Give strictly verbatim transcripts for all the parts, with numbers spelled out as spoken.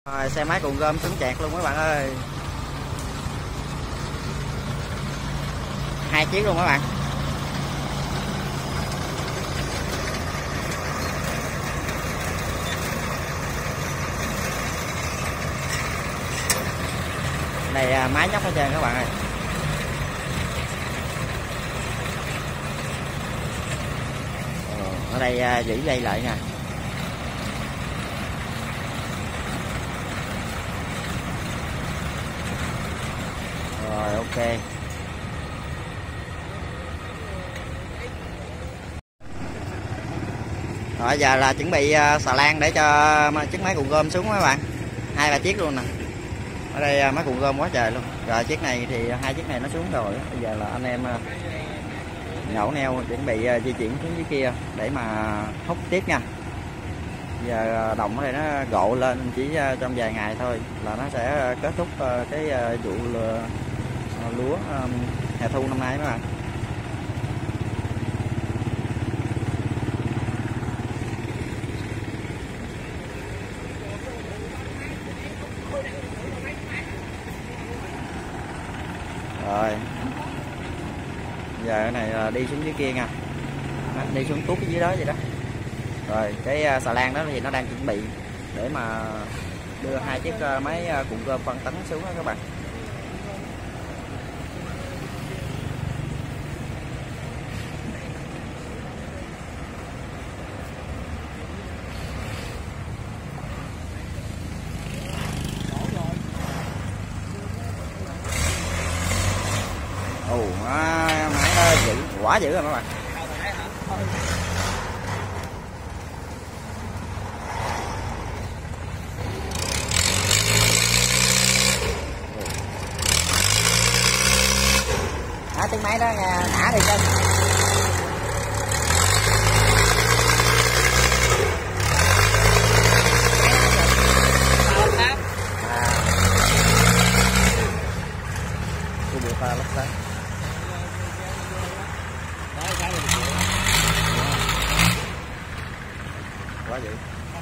Rồi, xe máy cuộn gom xuống chẹt luôn các bạn ơi. Hai chiếc luôn các bạn. Này máy nhóc hết trơn các bạn ơi. Ở đây giữ dây lại nè. Rồi ok. Rồi giờ là chuẩn bị xà lan để cho chiếc máy cuộn gom xuống các bạn. Hai ba chiếc luôn nè. Ở đây máy cuộn gom quá trời luôn. Rồi chiếc này thì hai chiếc này nó xuống rồi. Bây giờ là anh em nhổ neo chuẩn bị di chuyển xuống dưới kia để mà hút tiếp nha. Giờ đồng ở đây nó gộ lên chỉ trong vài ngày thôi là nó sẽ kết thúc cái vụ lúa hè thu năm nay các bạn. Rồi giờ cái này là đi xuống dưới kia nha, đi xuống tuốt dưới đó vậy đó. Rồi cái xà lan đó thì nó đang chuẩn bị để mà đưa hai chiếc máy cuộn gom phân tấn xuống đó các bạn. Ồ, máy nó dữ, quá dữ rồi các bạn. Đó, tiếng máy đó nha, thả đi chân. À. Cô bị pha lắp sắt. Quá dữ.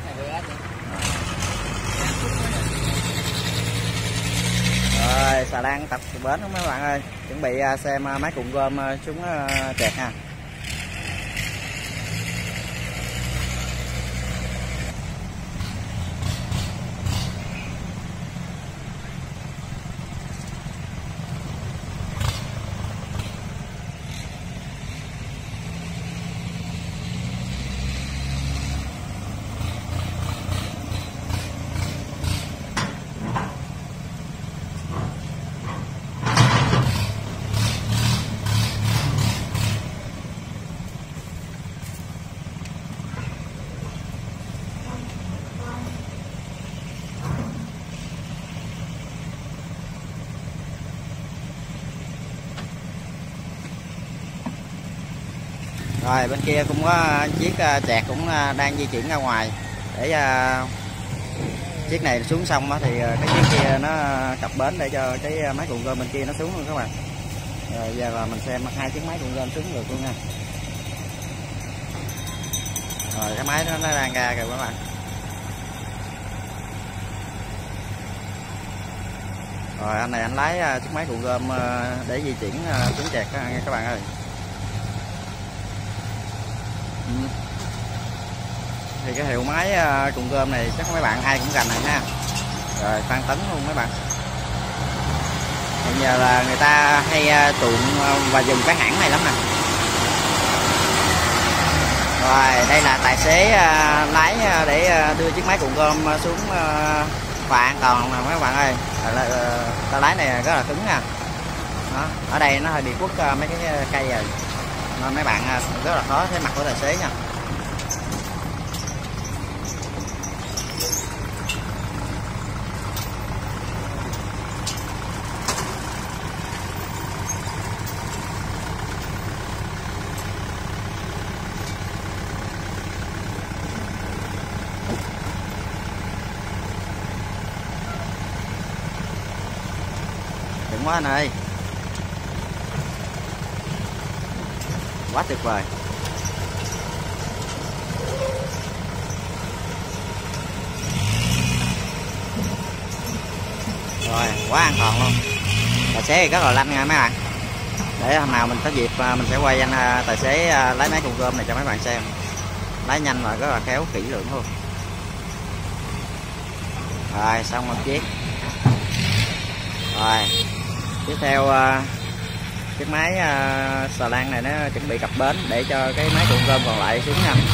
Rồi xà lan tập bến đó mấy bạn ơi, chuẩn bị xem máy cuộn gom xuống chẹt nha. Rồi bên kia cũng có chiếc chẹt cũng đang di chuyển ra ngoài để uh, chiếc này xuống xong đó, thì cái chiếc kia nó cập bến để cho cái máy cuộn gom bên kia nó xuống luôn các bạn. Rồi giờ là mình xem hai chiếc máy cuộn gom xuống được luôn nha. Rồi cái máy đó nó đang ra kìa các bạn. Rồi anh này anh lái chiếc máy cuộn gom để di chuyển xuống chẹt các bạn ơi. Ừ. Thì cái hiệu máy cuộn gom này chắc mấy bạn ai cũng gành này ha. Rồi tăng tấn luôn mấy bạn. Hiện giờ là người ta hay chuộng và dùng cái hãng này lắm nè. Rồi đây là tài xế lái để đưa chiếc máy cuộn gom xuống phà an toàn nè mấy bạn ơi. Ta lái này rất là cứng nha. Đó, ở đây nó hơi bị quất mấy cái cây rồi nên mấy bạn rất là khó thấy mặt của tài xế nha. Đừng quá anh ơi. Quá tuyệt vời. quá an toàn luôn. Tài xế thì rất là lanh nha mấy bạn. Để hôm nào mình có dịp mình sẽ quay anh tài xế lái máy cuộn gom này cho mấy bạn xem. Lái nhanh và rất là khéo, kỹ lưỡng luôn. Rồi xong một chiếc. Rồi tiếp theo chiếc máy xà lan này nó chuẩn bị cập bến để cho cái máy cuộn gom còn lại xuống nha.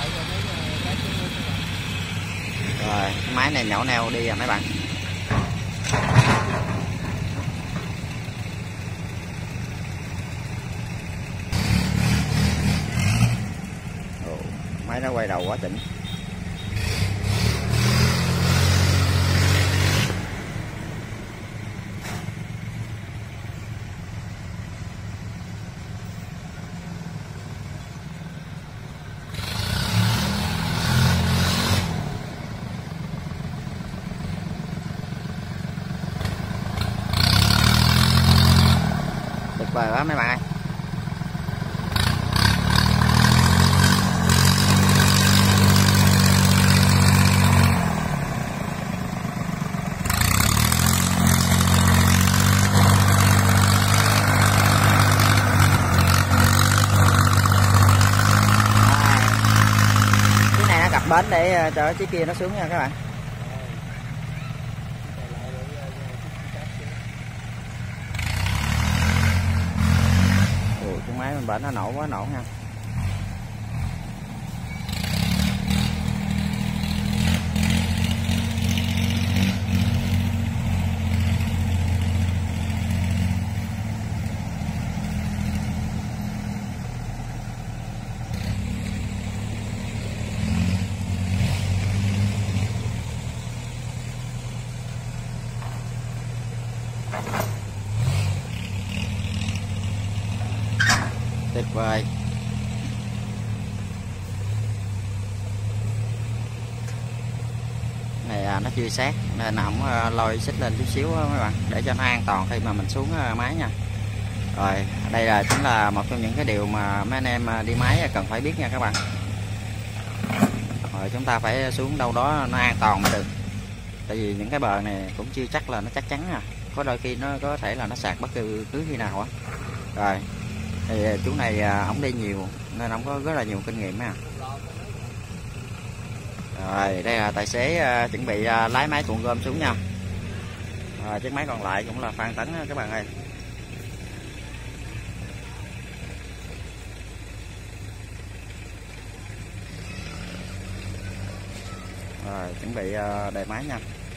Rồi cái máy này nhổ neo đi à mấy bạn. Ồ, máy nó quay đầu quá chỉnh. Tuyệt vời quá mấy bạn ơi. Cái này nó cập bến để cho chiếc kia nó xuống nha các bạn. Máy mình bệnh nó nổ quá nổ nha. Tuyệt vời. Này à, nó chưa sát nên nó không lôi xích lên chút xíu đó, mấy bạn, để cho nó an toàn khi mà mình xuống máy nha. Rồi đây là chính là một trong những cái điều mà mấy anh em đi máy cần phải biết nha các bạn. Rồi chúng ta phải xuống đâu đó nó an toàn mới được. Tại vì những cái bờ này cũng chưa chắc là nó chắc chắn à. Có đôi khi nó có thể là nó sạt bất cứ cứ khi nào á. Rồi thì chú này ổng đi nhiều nên ổng có rất là nhiều kinh nghiệm ha. Rồi đây là tài xế uh, chuẩn bị uh, lái máy cuộn gom xuống nha. Rồi chiếc máy còn lại cũng là Phan Tấn các bạn ơi. Rồi chuẩn bị uh, đề máy nha.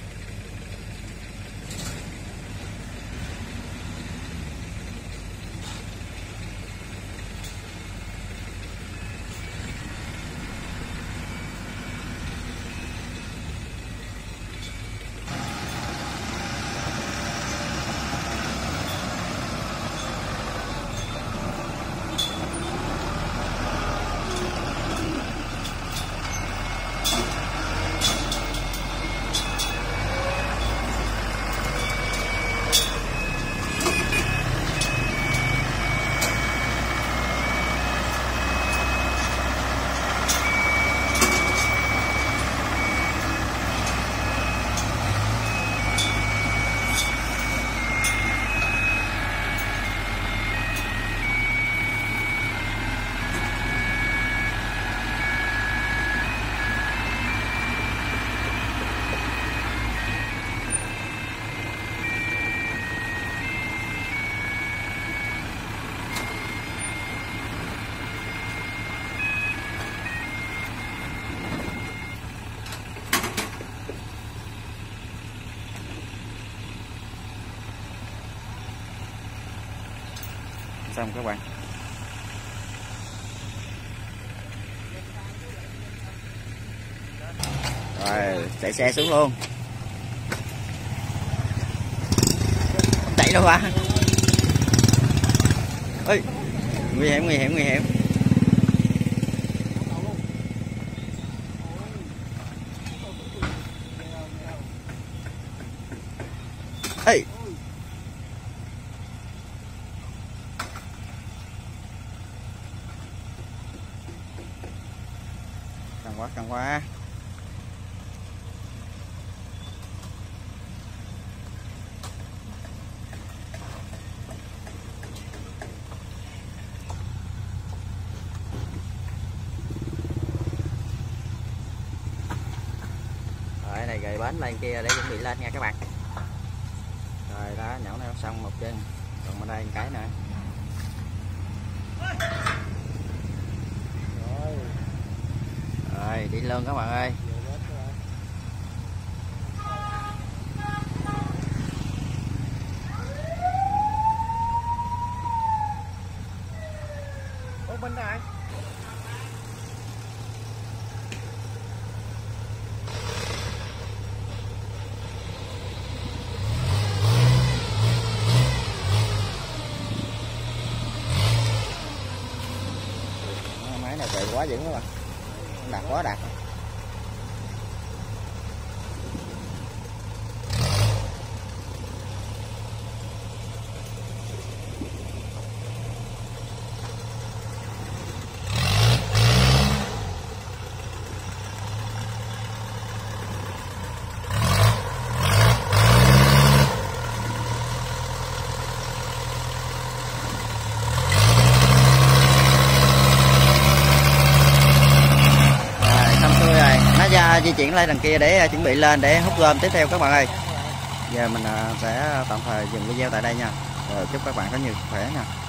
Xong các bạn. Rồi chạy xe xuống luôn. Chạy đâu à? Ê, nguy hiểm nguy hiểm nguy hiểm. Ê. Căng quá căng quá. bến lên kia để chuẩn bị lên nha các bạn. Rồi đó, nhổ này xong một chân, còn bên đây một cái nữa. Rồi đi luôn các bạn ơi. Ủa bên này máy này chạy quá dữ các bạn, đạt quá đạt. Di chuyển lên đằng kia để chuẩn bị lên để hút gom tiếp theo các bạn ơi. Giờ mình sẽ tạm thời dừng video tại đây nha. Rồi chúc các bạn có nhiều sức khỏe nha.